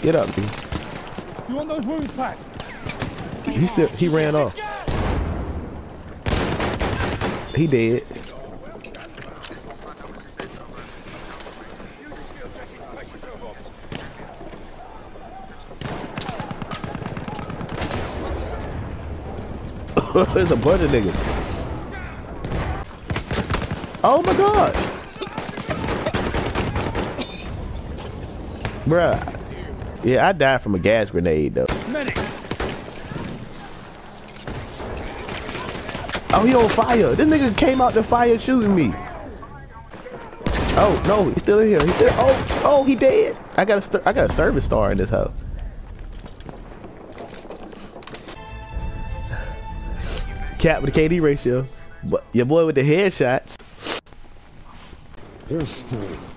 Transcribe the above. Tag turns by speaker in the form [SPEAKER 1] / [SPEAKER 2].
[SPEAKER 1] Get up, dude.
[SPEAKER 2] You want those wounds patched?
[SPEAKER 1] He ran off. He dead. There's a bunch of niggas. Oh my god. Bruh. Yeah, I died from a gas grenade though.
[SPEAKER 2] Medic.
[SPEAKER 1] Oh, he on fire. This nigga came out the fire shooting me. Oh no, he's still in here. He's still. Oh, he dead. I got a service star in this house. Cat with the KD ratio. But your boy with the headshots.